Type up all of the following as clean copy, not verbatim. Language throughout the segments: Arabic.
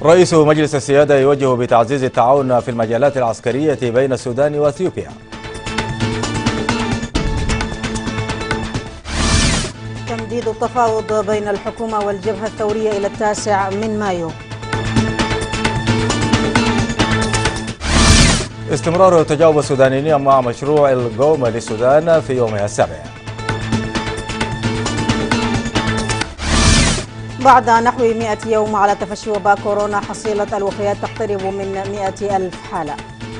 رئيس مجلس السيادة يوجه بتعزيز التعاون في المجالات العسكرية بين السودان وأثيوبيا. تمديد التفاوض بين الحكومة والجبهة الثورية إلى 9 من مايو. استمرار تجاوب السودانيين مع مشروع القومة للسودان في يومها السابع. بعد نحو 100 يوم على تفشي وباء كورونا، حصيلة الوفيات تقترب من 100,000 حالة.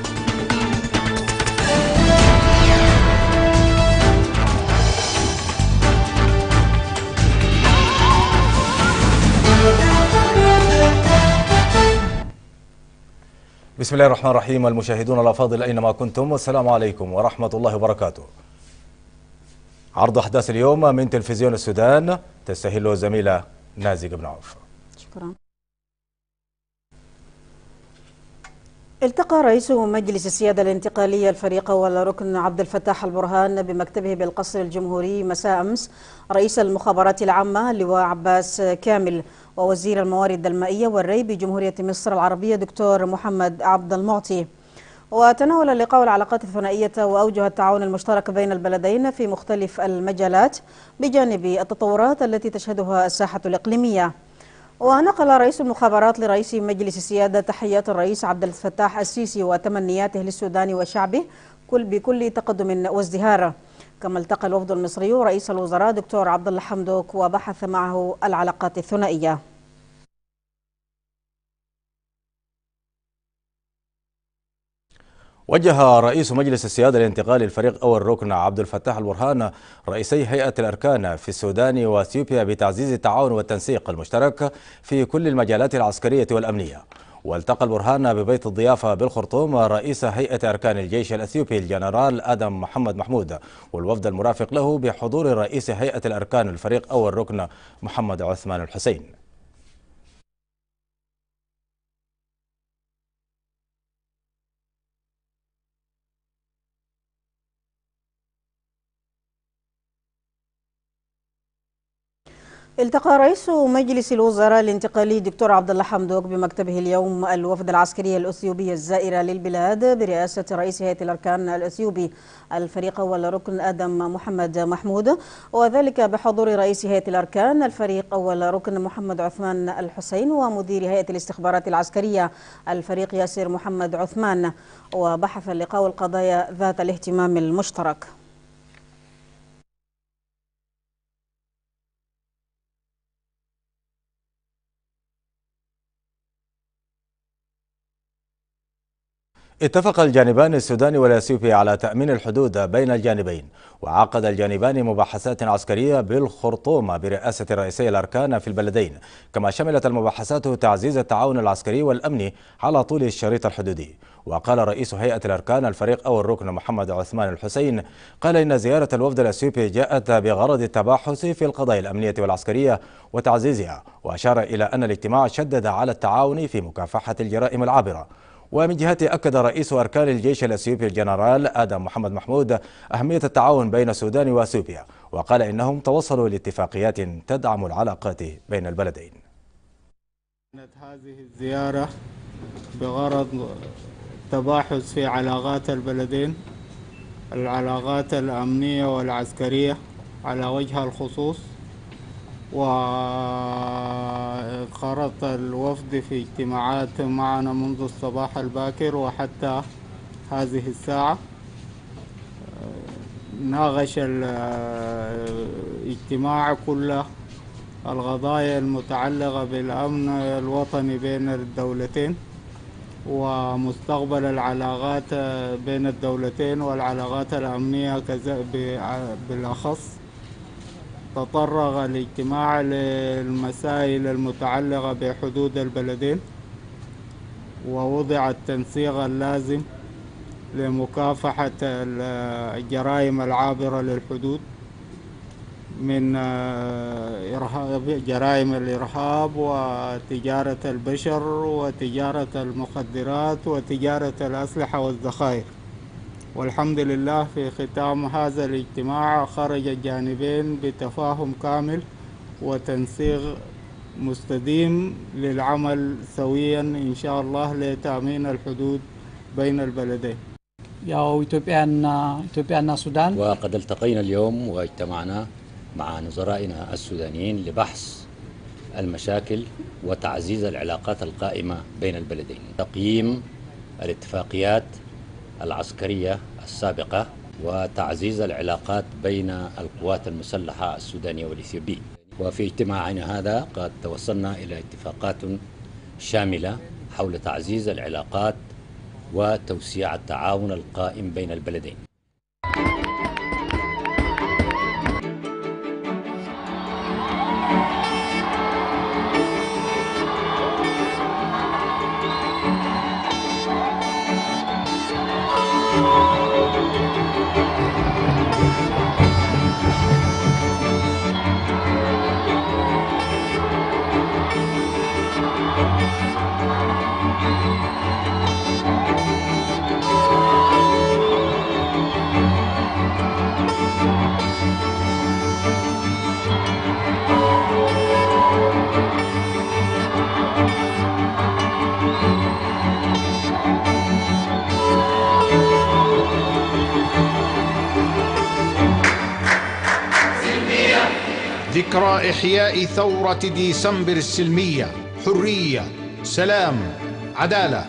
بسم الله الرحمن الرحيم. المشاهدون الأفاضل أينما كنتم، والسلام عليكم ورحمة الله وبركاته. عرض أحداث اليوم من تلفزيون السودان، تستهل الزميلة نازق بن عوف. شكرا. التقى رئيس مجلس السيادة الانتقالية الفريق والركن عبد الفتاح البرهان بمكتبه بالقصر الجمهوري مساء أمس رئيس المخابرات العامة اللواء عباس كامل ووزير الموارد المائية والري بجمهورية مصر العربية دكتور محمد عبد المعطي. وتناول اللقاء العلاقات الثنائية وأوجه التعاون المشترك بين البلدين في مختلف المجالات بجانب التطورات التي تشهدها الساحة الإقليمية. ونقل رئيس المخابرات لرئيس مجلس السيادة تحيات الرئيس عبد الفتاح السيسي وتمنياته للسودان وشعبه بكل تقدم وازدهار. كما التقى الوفد المصري ورئيس الوزراء دكتور عبد الله حمدوك وبحث معه العلاقات الثنائية. وجه رئيس مجلس السيادة الانتقالي الفريق أول ركن عبد الفتاح البرهان رئيسي هيئة الأركان في السودان وأثيوبيا بتعزيز التعاون والتنسيق المشترك في كل المجالات العسكرية والأمنية. والتقى البرهان ببيت الضيافة بالخرطوم رئيس هيئة أركان الجيش الأثيوبي الجنرال آدم محمد محمود والوفد المرافق له بحضور رئيس هيئة الأركان الفريق أول ركن محمد عثمان الحسين. التقى رئيس مجلس الوزراء الانتقالي دكتور عبد الله حمدوك بمكتبه اليوم الوفد العسكري الأثيوبي الزائر للبلاد برئاسة رئيس هيئة الأركان الأثيوبي الفريق أول ركن آدم محمد محمود، وذلك بحضور رئيس هيئة الأركان الفريق أول ركن محمد عثمان الحسين ومدير هيئة الاستخبارات العسكرية الفريق ياسر محمد عثمان. وبحث اللقاء القضايا ذات الاهتمام المشترك. اتفق الجانبان السوداني والأثيوبي على تأمين الحدود بين الجانبين، وعقد الجانبان مباحثات عسكرية بالخرطوم برئاسة رئيسي الأركان في البلدين، كما شملت المباحثات تعزيز التعاون العسكري والأمني على طول الشريط الحدودي. وقال رئيس هيئة الأركان الفريق أول ركن محمد عثمان الحسين قال إن زيارة الوفد الأثيوبي جاءت بغرض التباحث في القضايا الأمنية والعسكرية وتعزيزها، وأشار إلى أن الاجتماع شدد على التعاون في مكافحة الجرائم العابرة. ومن جهته أكد رئيس أركان الجيش الأثيوبي الجنرال آدم محمد محمود أهمية التعاون بين السودان وأثيوبيا، وقال إنهم توصلوا لاتفاقيات تدعم العلاقات بين البلدين. كانت هذه الزيارة بغرض التباحث في علاقات البلدين، العلاقات الأمنية والعسكرية على وجه الخصوص. وانخرط الوفد في اجتماعات معنا منذ الصباح الباكر وحتى هذه الساعة. ناقش الاجتماع كل القضايا المتعلقة بالأمن الوطني بين الدولتين ومستقبل العلاقات بين الدولتين والعلاقات الأمنية بالأخص. تطرق الاجتماع للمسائل المتعلقة بحدود البلدين، ووضع التنسيق اللازم لمكافحة الجرائم العابرة للحدود من جرائم الإرهاب وتجارة البشر وتجارة المخدرات وتجارة الأسلحة والذخائر. والحمد لله في ختام هذا الاجتماع خرج الجانبين بتفاهم كامل وتنسيق مستديم للعمل سويا إن شاء الله لتأمين الحدود بين البلدين. يا إثيوبيا السودان. وقد التقينا اليوم واجتمعنا مع نظرائنا السودانيين لبحث المشاكل وتعزيز العلاقات القائمة بين البلدين، تقييم الاتفاقيات العسكرية السابقة وتعزيز العلاقات بين القوات المسلحة السودانية والإثيوبية. وفي اجتماعنا هذا قد توصلنا إلى اتفاقات شاملة حول تعزيز العلاقات وتوسيع التعاون القائم بين البلدين. ذكرى إحياء ثورة ديسمبر السلمية، حرية، سلام، عدالة.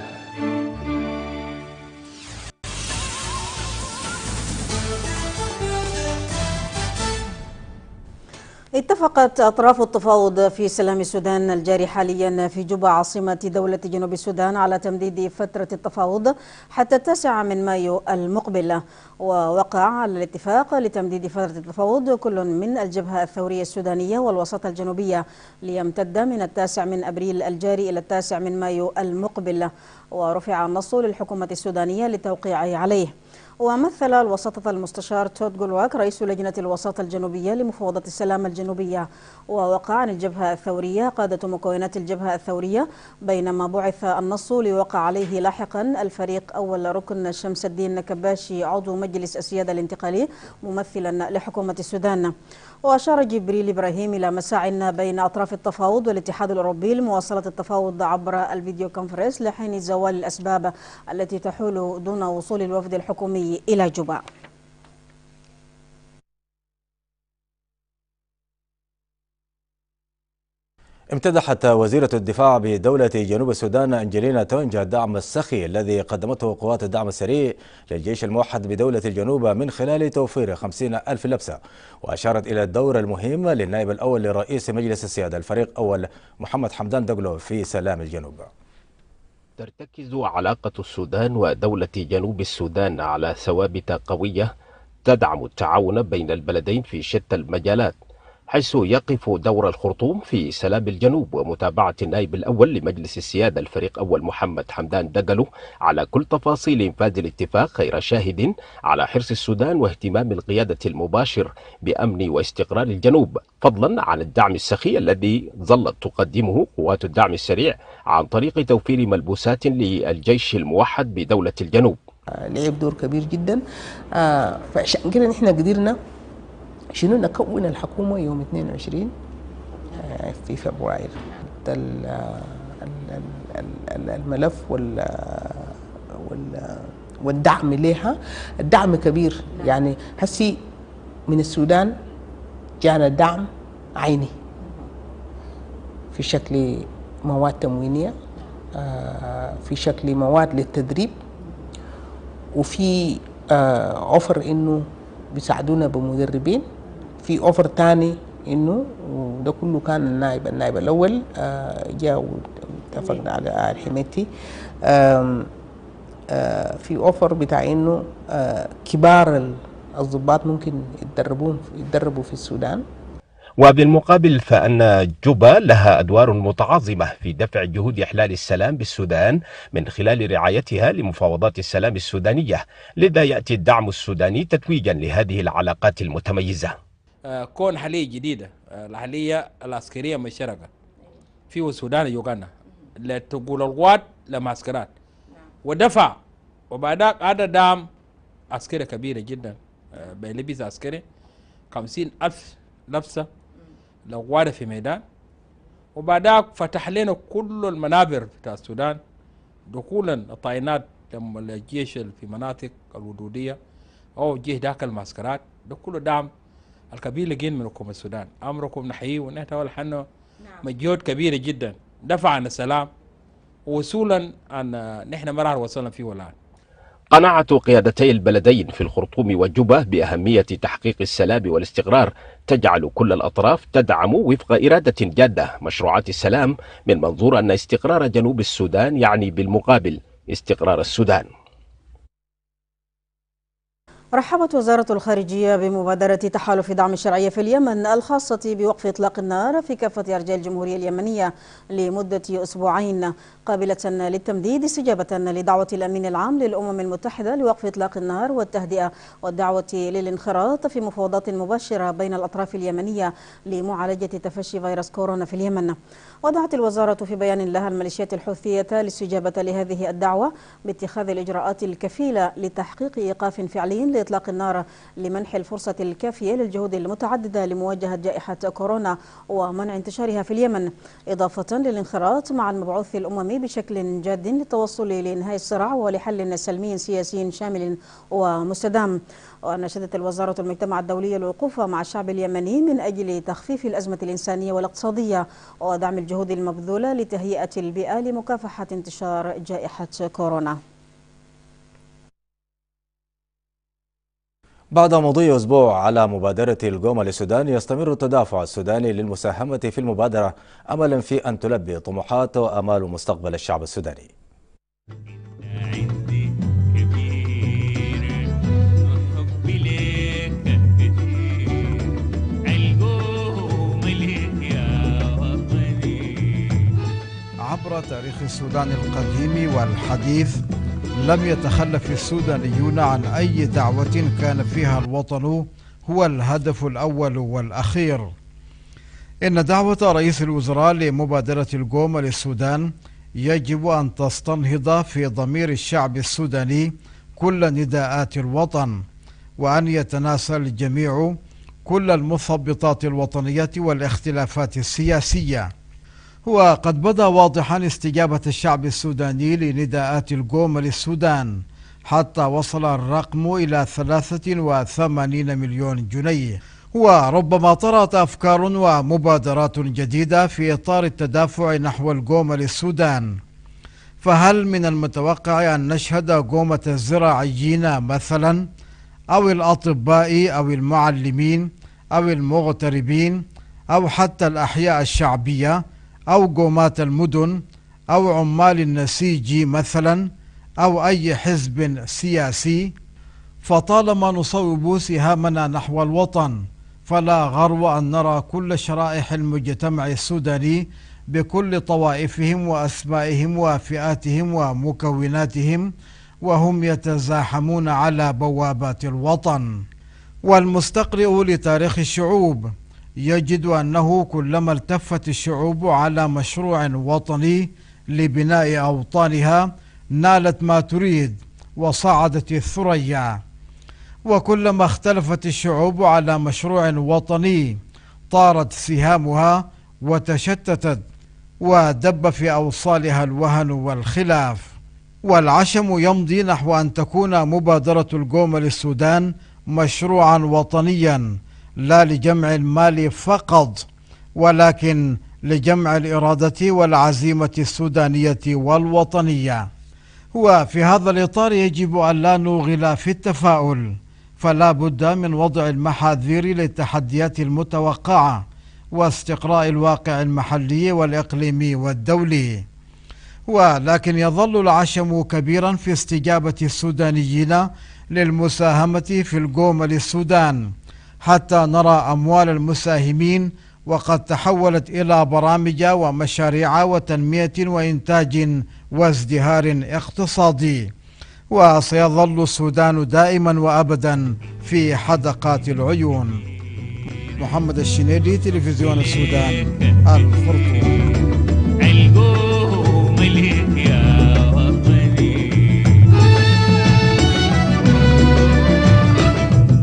اتفقت أطراف التفاوض في سلام السودان الجاري حاليا في جوبا عاصمة دولة جنوب السودان على تمديد فترة التفاوض حتى 9 من مايو المقبل. ووقع الاتفاق لتمديد فترة التفاوض كل من الجبهة الثورية السودانية والوساطة الجنوبية ليمتد من 9 من أبريل الجاري إلى 9 من مايو المقبل، ورفع النص للحكومة السودانية للتوقيع عليه. ومثل الوساطة المستشار تود جولواك رئيس لجنة الوساطة الجنوبية لمفاوضة السلام الجنوبية. ووقع عن الجبهة الثورية قادة مكونات الجبهة الثورية، بينما بعث النص ليوقع عليه لاحقا الفريق أول ركن شمس الدين كباشي عضو مجلس السيادة الانتقالي ممثلا لحكومة السودان. وأشار جبريل إبراهيم إلى مساع بين أطراف التفاوض والاتحاد الأوروبي لمواصلة التفاوض عبر الفيديو كونفرنس لحين زوال الأسباب التي تحول دون وصول الوفد الحكومي إلى جوبا. امتدحت وزيرة الدفاع بدولة جنوب السودان أنجلينا تونجا الدعم السخي الذي قدمته قوات الدعم السريع للجيش الموحد بدولة الجنوب من خلال توفير 50,000 لبسة. وأشارت إلى الدور المهم للنائب الأول لرئيس مجلس السيادة الفريق أول محمد حمدان دقلو في سلام الجنوب. ترتكز علاقة السودان ودولة جنوب السودان على ثوابت قوية تدعم التعاون بين البلدين في شتى المجالات، حيث يقف دور الخرطوم في سلام الجنوب ومتابعة النائب الأول لمجلس السيادة الفريق أول محمد حمدان دقلو على كل تفاصيل إنفاذ الاتفاق خير شاهد على حرص السودان واهتمام القيادة المباشر بأمن واستقرار الجنوب، فضلا عن الدعم السخي الذي ظلت تقدمه قوات الدعم السريع عن طريق توفير ملبوسات للجيش الموحد بدولة الجنوب. لعب دور كبير جدا، فعشان كده نحن قدرنا شنو نكون الحكومة يوم 22 في فبراير. الملف والدعم لها الدعم كبير، يعني هسي من السودان جانا دعم عيني في شكل مواد تموينية، في شكل مواد للتدريب، وفي اوفر انه بيساعدونا بمدربين، في اوفر تاني انه وده كله كان النائب الاول جاء واتفقنا على الحميتي في اوفر بتاع انه كبار الضباط ممكن يتدربوا في السودان. وبالمقابل فأن جوبا لها أدوار متعاظمة في دفع جهود إحلال السلام بالسودان من خلال رعايتها لمفاوضات السلام السودانية، لذا يأتي الدعم السوداني تتويجا لهذه العلاقات المتميزة. كون حالية جديدة، الحالية العسكرية مشتركة في السودان يوغانا لتقول القوات لمعسكرات ودفع، وبعدك هذا دعم عسكري كبيرة جدا بلبس عسكري 50,000 لبسة لو في ميدان، وبعدها فتح لنا كل المنابر بتاع السودان دخولا الطائنات لما الجيش في مناطق الحدودية أو الجيش داخل المعسكرات، ده كله دعم الكبير لقين من حكومة السودان. أمركم نحييه ونحن حنا مجهود كبير جدا دفع عن السلام ووصولا أن نحن مرة وصلنا فيه الآن. قناعة قيادتي البلدين في الخرطوم وجوبة بأهمية تحقيق السلام والاستقرار تجعل كل الأطراف تدعم وفق إرادة جادة مشروعات السلام، من منظور أن استقرار جنوب السودان يعني بالمقابل استقرار السودان. رحبت وزارة الخارجية بمبادرة تحالف دعم الشرعية في اليمن الخاصة بوقف إطلاق النار في كافة أرجاء الجمهورية اليمنية لمدة أسبوعين، قابلة للتمديد استجابة لدعوة الأمين العام للأمم المتحدة لوقف إطلاق النار والتهدئة والدعوة للانخراط في مفاوضات مباشرة بين الأطراف اليمنية لمعالجة تفشي فيروس كورونا في اليمن. ودعت الوزارة في بيان لها الميليشيات الحوثية للاستجابة لهذه الدعوة باتخاذ الإجراءات الكفيلة لتحقيق إيقاف فعلي لإطلاق النار لمنح الفرصة الكافية للجهود المتعددة لمواجهة جائحة كورونا ومنع انتشارها في اليمن، إضافة للانخراط مع المبعوث الأممي بشكل جاد للتوصل لإنهاء الصراع ولحل سلمي سياسي شامل ومستدام. ونشدت الوزارة المجتمع الدولي الوقوف مع الشعب اليمني من أجل تخفيف الأزمة الإنسانية والاقتصادية ودعم الجهود المبذولة لتهيئة البيئة لمكافحة انتشار جائحة كورونا. بعد مضي أسبوع على مبادرة القوم للسودان، يستمر التدافع السوداني للمساهمة في المبادرة أملا في أن تلبي طموحات وآمال مستقبل الشعب السوداني. عبر تاريخ السودان القديم والحديث لم يتخلف السودانيون عن أي دعوة كان فيها الوطن هو الهدف الأول والأخير. إن دعوة رئيس الوزراء لمبادرة القوم للسودان يجب أن تستنهض في ضمير الشعب السوداني كل نداءات الوطن، وأن يتناسى الجميع كل المثبطات الوطنية والاختلافات السياسية. وقد بدا واضحا استجابة الشعب السوداني لنداءات القوم للسودان، حتى وصل الرقم إلى 83 مليون جنيه. وربما طرأت أفكار ومبادرات جديدة في إطار التدافع نحو القوم للسودان. فهل من المتوقع أن نشهد قومة الزراعيين مثلا، أو الأطباء أو المعلمين أو المغتربين أو حتى الأحياء الشعبية أو قومات المدن أو عمال النسيج مثلا أو أي حزب سياسي؟ فطالما نصوب سهامنا نحو الوطن فلا غرو أن نرى كل شرائح المجتمع السوداني بكل طوائفهم وأسمائهم وفئاتهم ومكوناتهم وهم يتزاحمون على بوابات الوطن. والمستقرئ لتاريخ الشعوب يجد أنه كلما التفت الشعوب على مشروع وطني لبناء أوطانها نالت ما تريد وصعدت الثريا، وكلما اختلفت الشعوب على مشروع وطني طارت سهامها وتشتتت ودب في أوصالها الوهن والخلاف. والعشم يمضي نحو أن تكون مبادرة القوم للسودان مشروعا وطنيا، لا لجمع المال فقط ولكن لجمع الإرادة والعزيمة السودانية والوطنية. وفي هذا الإطار يجب أن لا نغل في التفاؤل، فلا بد من وضع المحاذير للتحديات المتوقعة واستقراء الواقع المحلي والإقليمي والدولي. ولكن يظل العشم كبيرا في استجابة السودانيين للمساهمة في القوم للسودان، حتى نرى أموال المساهمين وقد تحولت إلى برامج ومشاريع وتنمية وإنتاج وازدهار اقتصادي. وسيظل السودان دائما وأبدا في حدقات العيون. محمد الشنيدي، تلفزيون السودان، الخرطوم.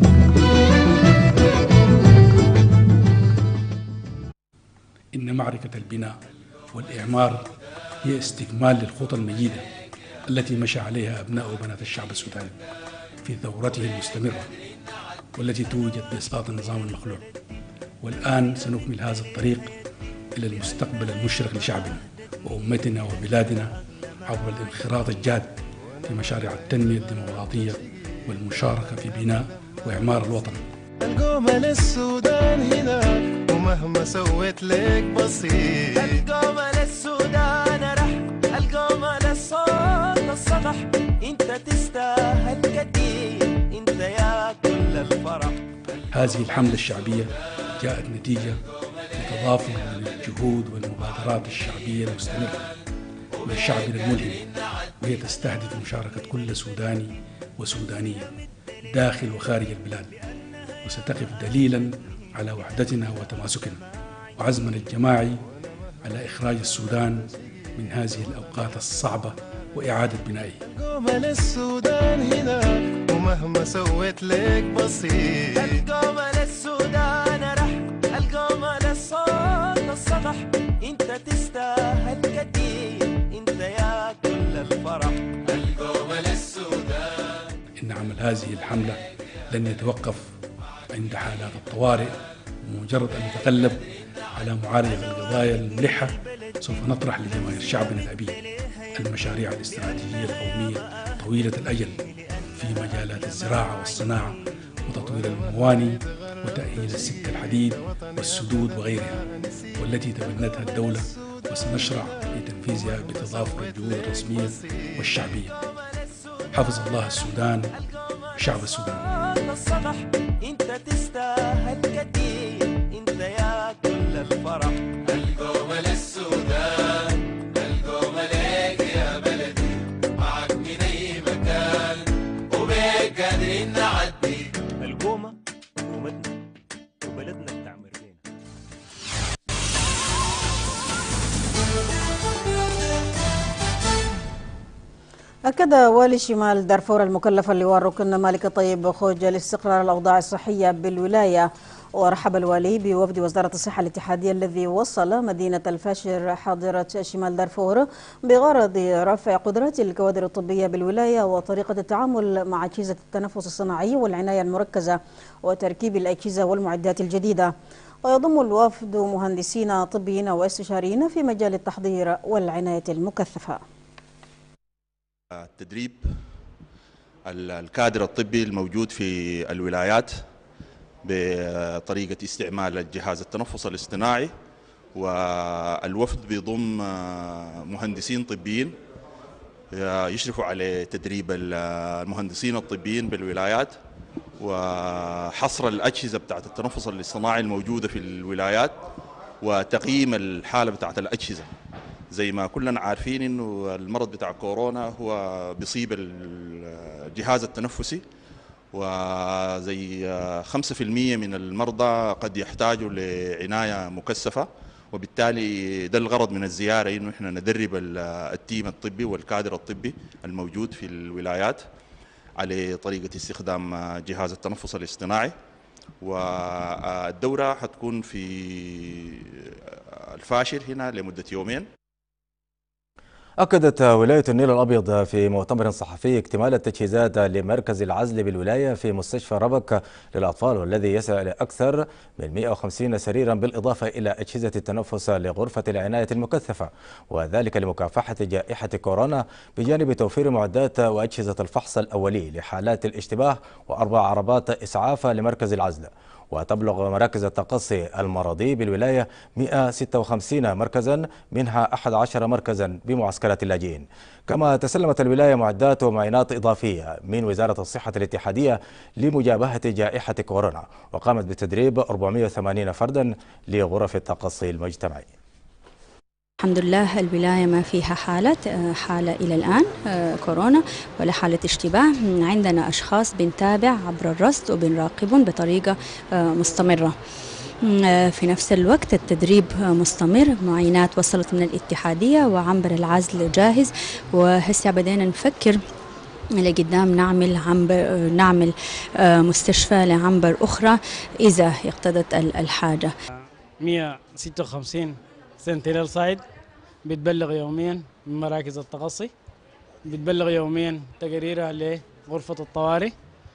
إن معركة البناء والإعمار هي استكمال للخطى المجيدة التي مشى عليها أبناء وبنات الشعب السوداني في ثورته المستمرة والتي توجت بإسقاط النظام المخلوع. والآن سنكمل هذا الطريق إلى المستقبل المشرق لشعبنا وأمتنا وبلادنا عبر الانخراط الجاد في مشاريع التنمية الديمقراطية والمشاركة في بناء وإعمار الوطن. القومة للسودان هنا ومهما سويت لك بسيط. القومة للسودان رح، القومة للصوت الصدح، انت تستاهل كتير، انت يا كل الفرح. هذه الحملة الشعبية جاءت نتيجة لتضافر من الجهود والمبادرات الشعبية المستمرة من شعبنا الملهم، وهي تستهدف مشاركة كل سوداني وسودانية داخل وخارج البلاد، وستقف دليلا على وحدتنا وتماسكنا وعزمنا الجماعي على إخراج السودان من هذه الأوقات الصعبة وإعادة بنائه. القومة للسودان هنا ومهما سويت لك بسيط. القومة للسودان رح، القومة للصوت الصدح، انت تستاهل كتير، انت يا كل الفرح. القومة للسودان. إن عمل هذه الحملة لن يتوقف عند حالات الطوارئ، ومجرد أن نتغلب على معالجة القضايا الملحة سوف نطرح لجماهير شعبنا الأبي المشاريع الاستراتيجية القومية طويلة الأجل في مجالات الزراعة والصناعة وتطوير المواني وتأهيل السكة الحديد والسدود وغيرها، والتي تبنتها الدولة وسنشرع في تنفيذها بتضافر الجهود الرسمية والشعبية. حفظ الله السودان وشعب السودان. انت تستاهل كتير، انت يا كل الفرح. القومة للسودان، القومة ليك يا بلدي، معك من اي مكان وبيك قادرين نعدي. القومة قومتنا وبلدنا التعمير لنا. أكد والي شمال دارفور المكلف اللواء الركن مالك طيب خوج لاستقرار الأوضاع الصحية بالولاية، ورحب الوالي بوفد وزارة الصحة الاتحادية الذي وصل مدينة الفاشر حاضرة شمال دارفور بغرض رفع قدرات الكوادر الطبية بالولاية وطريقة التعامل مع أجهزة التنفس الصناعي والعناية المركزة وتركيب الأجهزة والمعدات الجديدة. ويضم الوفد مهندسين طبيين واستشاريين في مجال التحضير والعناية المكثفة. التدريب الكادر الطبي الموجود في الولايات بطريقة استعمال الجهاز التنفس الاصطناعي، والوفد بيضم مهندسين طبيين يشرفوا على تدريب المهندسين الطبيين بالولايات وحصر الأجهزة بتاعت التنفس الاصطناعي الموجودة في الولايات وتقييم الحالة بتاعت الأجهزة. زي ما كلنا عارفين انه المرض بتاع كورونا هو بيصيب الجهاز التنفسي، وزي 5% من المرضى قد يحتاجوا لعناية مكثفة، وبالتالي ده الغرض من الزيارة انه احنا ندرب التيم الطبي والكادر الطبي الموجود في الولايات على طريقة استخدام جهاز التنفس الاصطناعي. والدورة حتكون في الفاشر هنا لمدة يومين. أكدت ولاية النيل الأبيض في مؤتمر صحفي اكتمال التجهيزات لمركز العزل بالولاية في مستشفى ربك للأطفال، والذي يسع لأكثر من 150 سريرا بالإضافة إلى أجهزة التنفس لغرفة العناية المكثفة، وذلك لمكافحة جائحة كورونا بجانب توفير معدات وأجهزة الفحص الأولي لحالات الاشتباه و4 عربات إسعاف لمركز العزل. وتبلغ مراكز التقصي المرضي بالولاية 156 مركزا، منها 11 مركزا بمعسكرات اللاجئين. كما تسلمت الولاية معدات ومعينات إضافية من وزارة الصحة الاتحادية لمجابهة جائحة كورونا، وقامت بتدريب 480 فردا لغرف التقصي المجتمعي. الحمد لله الولاية ما فيها حالة إلى الآن كورونا ولا حالة اشتباه. عندنا أشخاص بنتابع عبر الرصد وبنراقبهم بطريقة مستمرة. في نفس الوقت التدريب مستمر، معينات وصلت من الاتحادية وعنبر العزل جاهز، وهسه بدينا نفكر لقدام نعمل مستشفى لعنبر أخرى إذا اقتضت الحاجة. 156 سنتينيل سايد، بتبلغ يوميا من مراكز التقصي، بتبلغ يوميا تقاريرها لغرفة الطوارئ.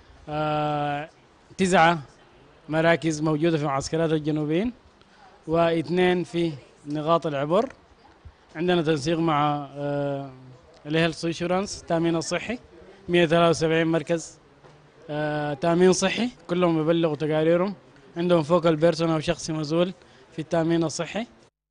9 مراكز موجودة في معسكرات الجنوبيين و2 في نقاط العبور. عندنا تنسيق مع الهيلث انشورنس التامين الصحي، 173 مركز تامين صحي كلهم يبلغوا تقاريرهم، عندهم فوق البيرسون او شخص مسؤول في التامين الصحي.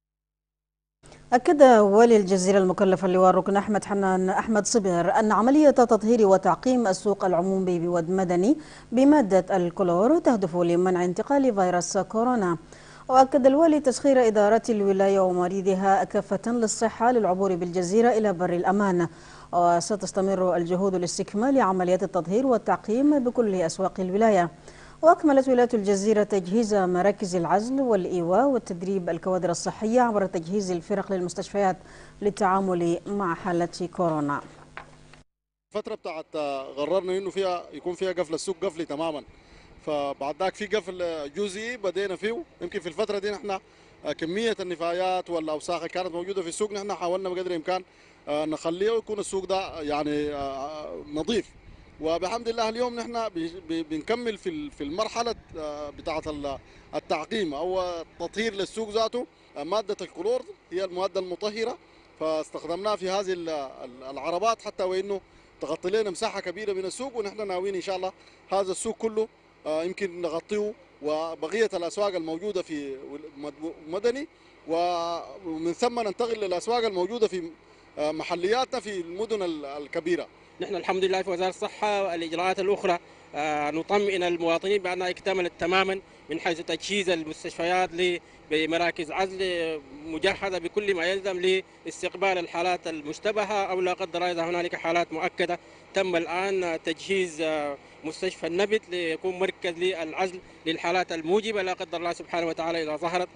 أكد والي الجزيرة المكلف اللواء الركن أحمد حنان أحمد صبر أن عملية تطهير وتعقيم السوق العمومي بواد مدني بمادة الكلور تهدف لمنع انتقال فيروس كورونا. وأكد الوالي تسخير إدارات الولاية ومريضها كافة للصحة للعبور بالجزيرة إلى بر الأمان، وستستمر الجهود لاستكمال عمليات التطهير والتعقيم بكل أسواق الولاية. وأكملت ولاية الجزيرة تجهيز مراكز العزل والإيواء والتدريب الكوادر الصحية عبر تجهيز الفرق للمستشفيات للتعامل مع حالة كورونا. الفترة بتاعت قررنا إنه فيها يكون فيها قفل السوق قفلي تماما، فبعد ذاك في قفل جزئي بدينا فيه. يمكن في الفترة دي نحن كمية النفايات والأوساخ اللي كانت موجودة في السوق نحن حاولنا بقدر الإمكان نخليه ويكون السوق ده يعني نظيف. وبحمد الله اليوم نحن بنكمل في المرحلة بتاعة التعقيم أو التطهير للسوق ذاته. مادة الكلور هي المادة المطهرة، فاستخدمناها في هذه العربات حتى وإنه تغطي لنا مساحة كبيرة من السوق، ونحن ناويين إن شاء الله هذا السوق كله يمكن نغطيه وبقية الأسواق الموجودة في مدني، ومن ثم ننتقل للأسواق الموجودة في محلياتنا في المدن الكبيرة. نحن الحمد لله في وزارة الصحة والإجراءات الأخرى نطمئن المواطنين بأنها اكتملت تماما من حيث تجهيز المستشفيات بمراكز عزل مجهزة بكل ما يلزم لاستقبال الحالات المشتبهة أو لا قدر الله إذا هنالك حالات مؤكدة. تم الآن تجهيز مستشفى النبت ليكون مركز للعزل للحالات الموجبة لا قدر الله سبحانه وتعالى إذا ظهرت.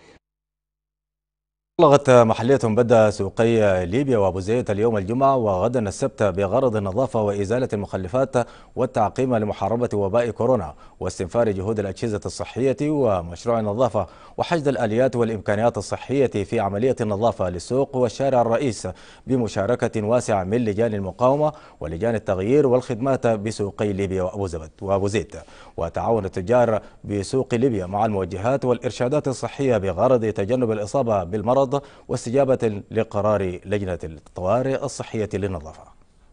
بلغت محلية بدأ سوقي ليبيا وأبو زيد اليوم الجمعة وغدا السبت بغرض النظافة وإزالة المخلفات والتعقيم لمحاربة وباء كورونا واستنفار جهود الأجهزة الصحية ومشروع النظافة وحشد الآليات والإمكانيات الصحية في عملية النظافة للسوق والشارع الرئيس بمشاركة واسعة من لجان المقاومة ولجان التغيير والخدمات بسوقي ليبيا وأبو زيد وتعاون التجار بسوق ليبيا مع الموجهات والإرشادات الصحية بغرض تجنب الإصابة بالمرض واستجابة لقرار لجنة الطوارئ الصحية للنظافة.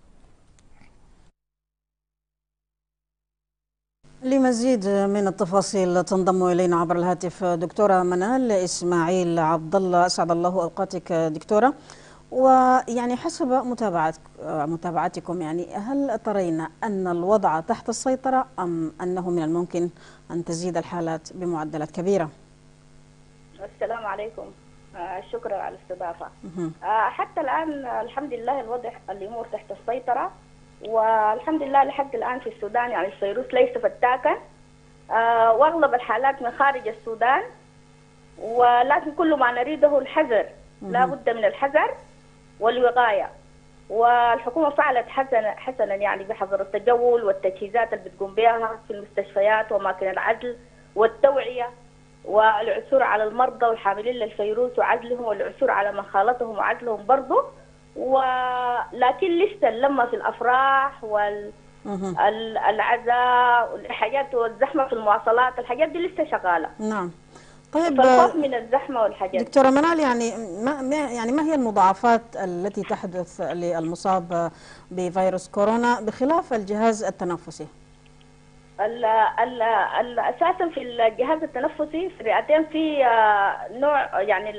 لمزيد من التفاصيل تنضم إلينا عبر الهاتف دكتورة منال إسماعيل عبد الله. أسعد الله أوقاتك دكتورة. ويعني حسب متابعتكم يعني هل ترين أن الوضع تحت السيطرة أم أنه من الممكن أن تزيد الحالات بمعدلات كبيرة؟ السلام عليكم. شكرا على الاستضافة. حتى الآن الحمد لله الأمور تحت السيطرة، والحمد لله لحد الآن في السودان يعني الفيروس ليس فتاكا، وأغلب الحالات من خارج السودان، ولكن كل ما نريده الحذر. لا بد من الحذر والوقاية، والحكومة فعلت حسنا يعني بحظر التجول والتجهيزات اللي بتقوم بها في المستشفيات وأماكن العزل والتوعية والعثور على المرضى والحاملين للفيروس وعزلهم والعثور على من خالطهم وعزلهم برضه. ولكن لسه لما في الافراح والعزاء والحاجات والزحمه في المواصلات الحاجات دي لسه شغاله. نعم. طيب فالخوف من الزحمه والحاجات. دكتوره منال يعني ما هي المضاعفات التي تحدث للمصاب بفيروس كورونا بخلاف الجهاز التنفسي؟ اساسا في الجهاز التنفسي في الرئتين في نوع يعني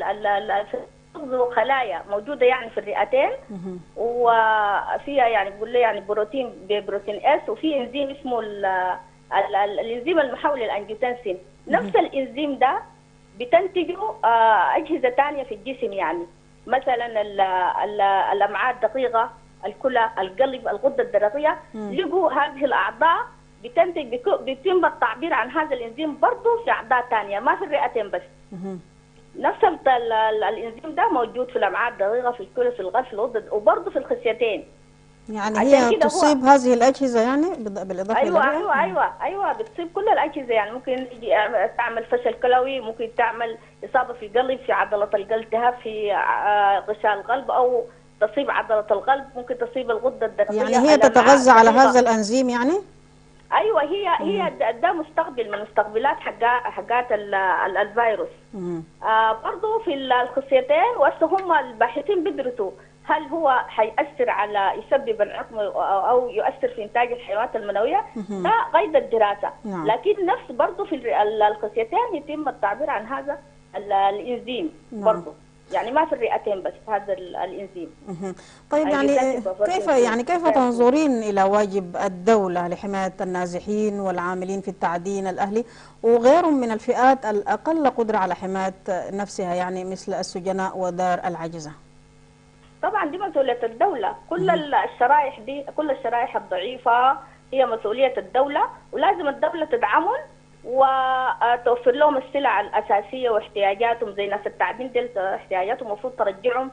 خلايا موجوده يعني في الرئتين، وفيها يعني بيقول لي يعني بروتين اس، وفي انزيم اسمه الانزيم المحول للانجيوتنسين. نفس الانزيم ده بتنتجه اجهزه ثانيه في الجسم، يعني مثلا الامعاء الدقيقه، الكلى، القلب، الغده الدرقيه. لقوا هذه الاعضاء بيتم التعبير عن هذا الانزيم برضه في اعضاء ثانيه، ما في الرئتين بس. نفس الانزيم ده موجود في الامعاء الدقيقه، في الكلى، في القلب، في الغده، وبرضه في الخصيتين. يعني هي تصيب هذه الأجهزة يعني بالإضافة أيوة بتصيب كل الأجهزة، يعني ممكن تعمل فشل كلوي، ممكن تعمل إصابة في القلب، في عضلة القلب، التهاب في غشاء القلب، أو تصيب عضلة القلب، ممكن تصيب الغدة الدرقية. يعني هي تتغذى على هذا الأنزيم يعني؟ ايوه هي ده مستقبل من مستقبلات حقات الفيروس. برضه في الخصيتين، وهم الباحثين بيدرسوا هل هو حيأثر على يسبب العقم او يؤثر في انتاج الحيوانات المنويه. ده قيد الدراسه. لكن نفس برضه في الخصيتين يتم التعبير عن هذا الانزيم برضه، يعني ما في الرئتين بس هذا الانزيم. طيب كيف تنظرين الى واجب الدوله لحمايه النازحين والعاملين في التعدين الاهلي وغيرهم من الفئات الاقل قدره على حمايه نفسها، يعني مثل السجناء ودار العجزه؟ طبعا دي مسؤوليه الدوله، كل الشرائح دي، كل الشرائح الضعيفه هي مسؤوليه الدوله، ولازم الدوله تدعمهم وتوفر لهم السلع الأساسية واحتياجاتهم. زي ناس التعدين دي احتياجاتهم المفروض ترجعهم.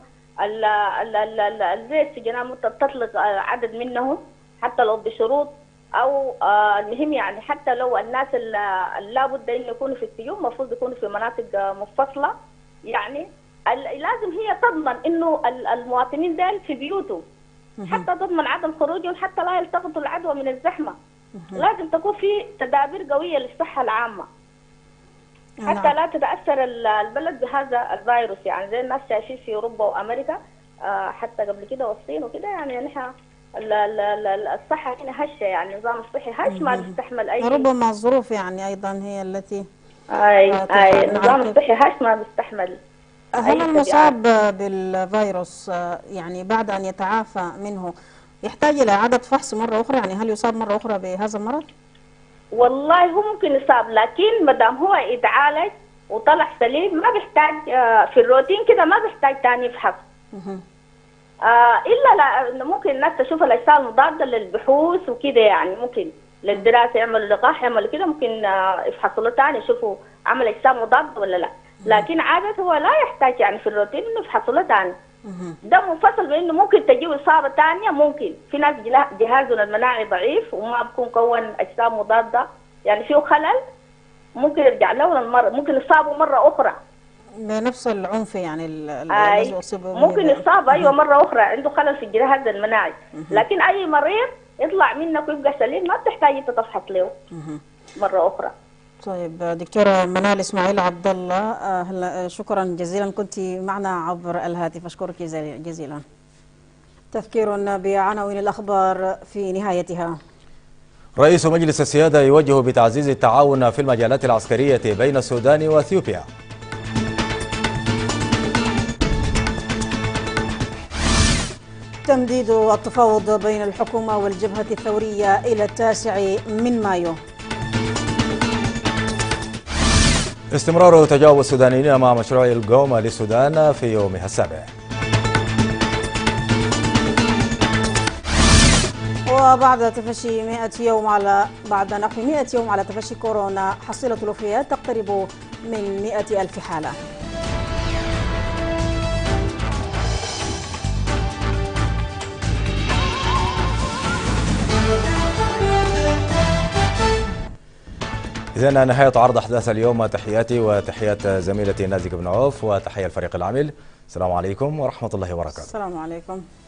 زي السجناء تطلق عدد منهم حتى لو بشروط، أو المهم يعني حتى لو الناس لابد أن يكونوا في السجون المفروض يكونوا في مناطق مفصلة. يعني لازم هي تضمن إنه المواطنين دول في بيوتهم، حتى تضمن عدم خروجهم حتى لا يلتقطوا العدوى من الزحمة. لازم تكون في تدابير قوية للصحة العامة حتى لا تتأثر البلد بهذا الفيروس. يعني زي الناس شايفين في أوروبا وأمريكا حتى قبل كده والصين وكده، يعني نحن الصحة هنا هشة، يعني النظام الصحي هش ما بيستحمل أي. ربما الظروف يعني أيضا هي التي النظام الصحي هش ما بيستحمل. هل المصاب بالفيروس يعني بعد أن يتعافى منه يحتاج إلى إعادة فحص مرة أخرى؟ يعني هل يصاب مرة أخرى بهذا المرض؟ والله هو ممكن يصاب، لكن ما دام هو يتعالج وطلع سليم ما بيحتاج في الروتين كده، ما بيحتاج ثاني يفحص. إلا ممكن الناس تشوف الأجسام المضادة للبحوث وكده، يعني ممكن للدراسة يعملوا لقاح يعملوا كده، ممكن يفحصوا له ثاني يشوفوا عمل أجسام مضادة ولا لا. لكن عادة هو لا يحتاج يعني في الروتين إنه يفحصوا له ثاني. ده منفصل بانه ممكن تجيه اصابه ثانيه، ممكن في ناس جهازهم المناعي ضعيف وما بكون كون اجسام مضاده، يعني فيه خلل ممكن يرجع له المرض، ممكن يصابوا مره اخرى بنفس العنف يعني الذي اصيب به. ممكن يصاب ايوه مره اخرى، عنده خلل في الجهاز المناعي. لكن اي مريض يطلع منك ويبقى سليم ما بتحتاج انت تفحص له مره اخرى. طيب دكتورة منال إسماعيل عبد الله، شكرا جزيلا، كنت معنا عبر الهاتف، أشكرك جزيلا. تذكير بعناوين الأخبار في نهايتها. رئيس مجلس السيادة يوجه بتعزيز التعاون في المجالات العسكرية بين السودان وأثيوبيا. تمديد التفاوض بين الحكومة والجبهة الثورية إلى 9 من مايو. استمرار تجاوب السودانيين مع مشروع القومة للسودان في يومها السابع. وبعد تفشي 100 يوم بعد نحو 100 يوم على تفشي كورونا، حصيلة الوفيات تقترب من 100,000 حالة. إذن نهاية عرض أحداث اليوم، تحياتي وتحيات زميلتي نازك بن عوف وتحية الفريق العامل. السلام عليكم ورحمة الله وبركاته. السلام عليكم.